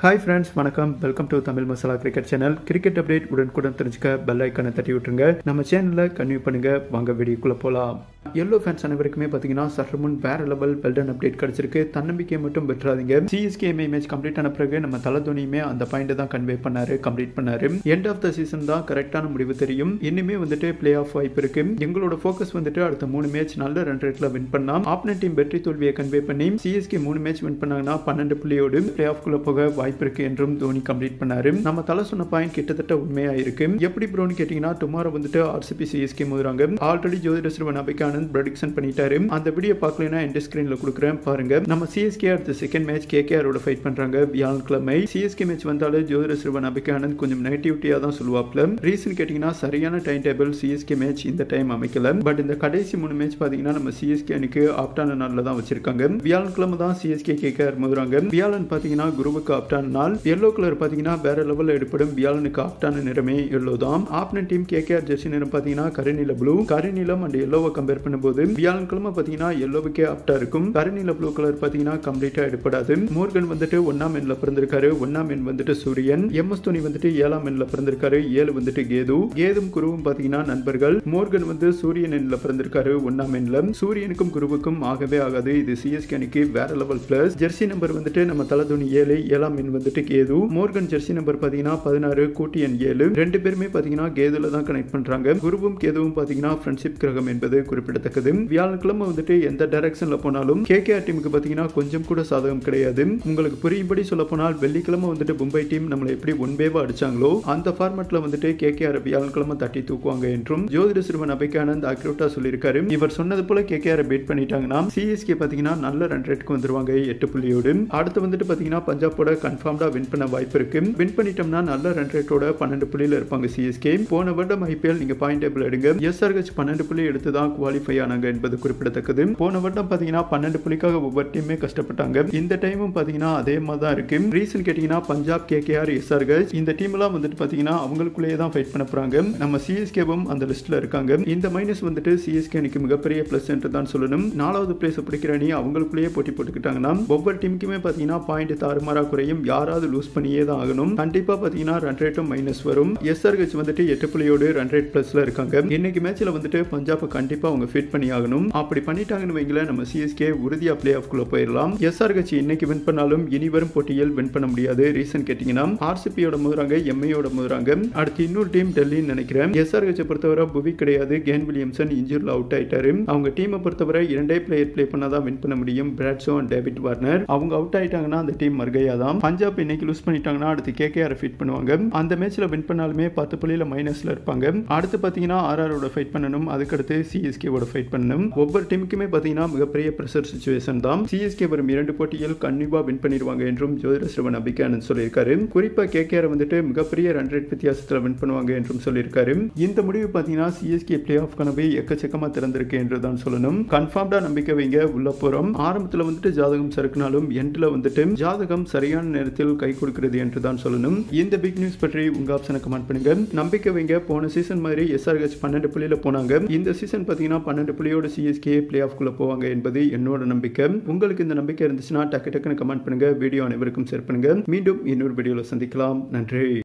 Hi friends, வணக்கம். Welcome to Tamil masala cricket channel. Cricket update உடனுக்குடன் தெரிஞ்சுக்க பெல் ஐக்கானை தட்டி விட்டுருங்க. நம்ம சேனலை கன்டினியூ பண்ணுங்க. வாங்க வீடியோக்குள்ள போலாம். எல்லோ ஃபேன்ஸ் அனைவருக்குமே பார்த்தீங்கன்னா சற்று முன் வேற லெவல் வெல்டன் அப்டேட் கிடைச்சிருக்கு. தன்னம்பிக்கையை மட்டும் பெற்றாதீங்க. சிஎஸ்கே மேட்ச் கம்ப்ளீட் ஆன பிறகு நம்ம தல தோனியுமே அந்த பாயிண்ட் தான் கன்வே பண்ணாரு, கம்ப்ளீட் பண்ணாரு. எண்ட் ஆஃப் த சீசன் தான் கரெக்டான முடிவு தெரியும். இன்னுமே வந்துட்டு பிளே ஆஃப் வாய்ப்பு இருக்கு. எங்களோட ஃபோக்கஸ் வந்துட்டு அடுத்த 3 மேட்ச் நல்ல ரன் ரேட்ல வின் பண்ணா ஆப்போனன்ட் டீம் வெற்றி தோல்வியை கன்வே பண்ணி சிஎஸ்கே 3 மேட்ச் வின் பண்ணாங்கன்னா 12 புள்ளியோடு பிளே ஆஃப் குள்ள போக வாய்ப்பு இருக்கு என்றும் தோனி கம்ப்ளீட் பண்ணாரு. நம்ம தலை சொன்ன பாயிண்ட் கிட்டத்தட்ட உண்மையா இருக்கு. எப்படி ப்ரோன்னு கேட்டீங்கன்னா டுமாரோ வந்துட்டு ஆர்சிபி சிஎஸ்கே மோதுறாங்க. ஆல்ரெடி ஜோதிட சிறுவன் அபிகா ஆனந்த் ப்ரெடிக்ஷன் பண்ணிட்டாரு. அந்த வீடியோ பார்க்கலனா எண்ட் ஸ்கிரீன்ல கொடுக்குறேன் பாருங்க. நம்ம சிஎஸ்கே அடுத்த செகண்ட் மேட்ச் கேகேஆர் ஓட ஃபைட் பண்றாங்க வியாழக்கிழமை. சிஎஸ்கே மேட்ச் வந்தாலே ஜோதிட சிறுவன் அபிகா ஆனந்த் கொஞ்சம் நெகட்டிவிட்டியா தான் சொல்லுவாப்ல. ரீசன் கேட்டீங்கன்னா சரியான டைம் டேபிள் சிஎஸ்கே மேட்ச் இந்த டைம் அமைக்கல. பட் இந்த கடைசி 3 மேட்ச் பாத்தீங்கன்னா நம்ம சிஎஸ்கே அணிக்கு ஆப்டான நாள்ல தான் வச்சிருக்காங்க. வியாழக்கிழமை தான் சிஎஸ்கே கேகேஆர் மோதுறாங்க. வியாழன் பாத்தீங்கன்னா குருவுக்கு ஆப்டான நாள். எல்லோ கலர் பாத்தீங்கன்னா வேற லெவல்ல எடுப்படும். வியாழனுக்கு ஆப்டான நிறமே எல்லோ தான். ஆப்போனன்ட் டீம் கேகேஆர் ஜெர்சி நிறம் பாத்தீங்கன்னா கருநீல ப்ளூ. கருநீலம் அண்ட் எல்லோவை கம்பேர் பண்ணும்போது வியாழக்கிழமை பாத்தீங்கன்னா எல்லோவுக்கே ஆப்டா இருக்கும். கருநீல ப்ளூ கலர் பாத்தீங்கன்னா கம்ப்ளீட்டா எடுப்படாது. மோர்கன் வந்துட்டு 1ஆம் எண்ல பிறந்திருக்காரு. 1ஆம் எண் வந்துட்டு சூரியன். எம்எஸ் தோனி வந்துட்டு 7ஆம் எண்ல பிறந்திருக்காரு. 7 வந்துட்டு கேது. கேதும் குருவும் பாத்தீங்கன்னா நண்பர்கள். மோர்கன் வந்து சூரியன் எண்ல பிறந்திருக்காரு 1ஆம் எண்ல. சூரியனுக்கும் குருவுக்கும் ஆகவே ஆகாது. இது சிஎஸ்கே அணிக்கு வேற லெவல் பிளஸ். ஜெர்சி நம்பர் வந்துட்டு நம்ம தல தோனி 7, 7ஆம் எண் வந்துட்டு கேது. மோர்கன் ஜெர்சி நம்பர் பாத்தீங்கன்னா 16 கூட்டி எண் 7. ரெண்டு பேருமே பாத்தீங்கன்னா கேதுல தான் கனெக்ட் பண்றாங்க. குருவும் கேதுவும் பாத்தீங்கன்னா ஃப்ரெண்ட்ஷிப் கிரகம் என்பது குறிப்பிடத்தக்கது. வியாழக்கிழமை வந்துட்டு எந்த டைரக்ஷன்ல போனாலும் கேகேஆர் டீமுக்கு பாத்தீங்கன்னா கொஞ்சம் கூட சாதகம் கிடையாது. உங்களுக்கு புரியும்படி சொல்ல போனால் வெள்ளிக்கிழமை வந்துட்டு மும்பை டீம் நம்மளை எப்படி ஒன்பேவா அடிச்சாங்களோ அந்த ஃபார்மேட்ல வந்துட்டு கேகேஆர் வியாழக்கிழமை தட்டி தூக்குவாங்க என்றும் ஜோதிட சிறுவன் அபிகா ஆனந்த் அக்யூரேட்டா சொல்லியிருக்காரு. இவர் சொன்னது போல கேகேஆர் பீட் பண்ணிட்டாங்கன்னா சிஎஸ்கே பாத்தீங்கன்னா நல்ல ரன் ரேட்க்கு வந்துருவாங்க 8 புள்ளியோடு. அடுத்து வந்துட்டு பாத்தீங்கன்னா பஞ்சாபோட கன்ஃபார்ம்டா வின் பண்ண வாய்ப்பு இருக்கு. வின் பண்ணிட்டோம்னா நல்ல ரன் ரேட்டோட 12 புள்ளியில இருப்பாங்க சிஎஸ்கே. போன வருடம் ஐபிஎல் நீங்க பாயிண்ட் டேபிள் எடுங்க. எஸ்ஆர்ஹெச் 12 புள்ளி எடுத்து தான் குவாலிஃபை ஆனாங்க என்பது குறிப்பிடத்தக்கது. போன வருடம் பாத்தீங்கன்னா 12 புள்ளிக்காக ஒவ்வொரு டீமே கஷ்டப்பட்டாங்க. இந்த டைமும் பாத்தீங்கன்னா அதே மாதிரி தான் இருக்கு. ரீசன் கேட்டீங்கன்னா பஞ்சாப், கேகேஆர், எஸ்ஆர்ஹெச் இந்த டீம் எல்லாம் வந்துட்டு பாத்தீங்கன்னா அவங்களுக்குள்ளேயே தான் ஃபைட் பண்ண போறாங்க. நம்ம சிஎஸ்கேவும் அந்த லிஸ்ட்ல இருக்காங்க. இந்த மைனஸ் வந்துட்டு சிஎஸ்கே அணிக்கு மிகப்பெரிய பிளஸ் என்று தான் சொல்லணும். 4வது பிளேஸ் பிடிக்கிற அணி அவங்களுக்குள்ளேயே போட்டி போட்டுக்கிட்டாங்கன்னா ஒவ்வொரு டீமுக்குமே பாத்தீங்கன்னா பாயிண்ட் தாறுமாறா குறையும். யாராவது லூஸ் பண்ணியே தான் ஆகணும். கண்டிப்பா பாத்தீங்கன்னா ரன் ரேட்டும் மைனஸ் வரும். எஸ்ஆர்ஹெச் வந்துட்டு 8 புள்ளியோடு ரன் ரேட் பிளஸ்ல இருக்காங்க. இன்னைக்கு மேட்ச்ல வந்துட்டு பஞ்சாப் கண்டிப்பா அவங்க ஃபீட் பண்ணி ஆகணும். அப்படி பண்ணிட்டாங்கன்னு வைங்கள நம்ம சிஎஸ்கே உறுதியா பிளே ஆஃப் குள்ள போயிடலாம். எஸ்ஆர்ஹெச் இன்னைக்கு வின் பண்ணாலும் இனி வரும் போட்டியில் வின் பண்ண முடியாது. ரீசன் கேட்டீங்கன்னா ஆர்சிபியோட மோதுறாங்க, எம்ஐயோட மோதுறாங்க. அடுத்து இன்னொரு டீம் டெல்லின்னு நினைக்கிறேன். எஸ்ஆர்ஹெச் பொறுத்தவரை புவி கிடையாது. கேன் வில்லியம்சன் இன்ஜூரில் அவுட் ஆயிட்டாரு. அவங்க டீமை பொறுத்தவரை 2 பிளேயர் பிளே பண்ணாதான் வின் பண்ண முடியும். பிராட்ஸோ அண்ட் டேவிட் வார்னர். அவங்க அவுட் ஆயிட்டாங்கன்னா அந்த டீம் மர்கையா தான். பஞ்சாப் இன்னைக்கு லூஸ் பண்ணிட்டாங்கன்னா அடுத்து கேகேஆர் ஃபீட் பண்ணுவாங்க. அந்த மேட்ச்ல வின் பண்ணாலுமே 10 புள்ளியில மைனஸ்ல இருப்பாங்க. அடுத்து பாத்தீங்கன்னா ஆர்ஆரோட ஃபைட் பண்ணணும். அதுக்கடுத்து சிஎஸ்கேவோட ஃபைட் பண்ணணும். ஒவ்வொரு டீமுக்குமே பாத்தீங்கன்னா மிகப்பெரிய பிரஷர் சிச்சுவேஷன் தான். சிஎஸ்கே வரும் 2 போட்டியில் கண்டிப்பா வின் பண்ணிடுவாங்க என்றும் ஜோதிட சிறுவன் அபிகா ஆனந்த் சொல்லியிருக்காரு. குறிப்பா கேகேஆர் வந்துட்டு மிகப்பெரிய ரன் ரேட் வித்தியாசத்தில் வின் பண்ணுவாங்க என்றும் சொல்லியிருக்காரு. இந்த முடிவு பாத்தீங்கன்னா சிஎஸ்கே பிளே ஆஃப் கனவு எக்கச்சக்கமா திறந்திருக்கு என்று தான் சொல்லணும். கன்ஃபார்ம்டா நம்பிக்கை வைங்க, உள்ள போறோம். ஆரம்பத்துல வந்துட்டு ஜாதகம் சறுக்கினாலும் எண்ட்ல வந்துட்டு ஜாதகம் சரியான நேரத்தில் கை கொடுக்கிறது என்று தான் சொல்லணும். இந்த பிக் நியூஸ் பற்றி உங்க ஆப்ஷனை கமெண்ட் பண்ணுங்க. நம்பிக்கை வைங்க. போன சீசன் மாதிரி எஸ்ஆர்ஹெச் 12 புள்ளியில போனாங்க. இந்த சீசன் பாத்தீங்கன்னா 12 புள்ளியோட சிஎஸ்கே பிளே ஆஃப் குள்ள போவாங்க என்பது என்னோட நம்பிக்கை. உங்களுக்கு இந்த நம்பிக்கை இருந்துச்சுன்னா டக்கு டக்குன்னு கமெண்ட் பண்ணுங்க. வீடியோ அனைவருக்கும் ஷேர் பண்ணுங்க. மீண்டும் இன்னொரு வீடியோல சந்திக்கலாம். நன்றி.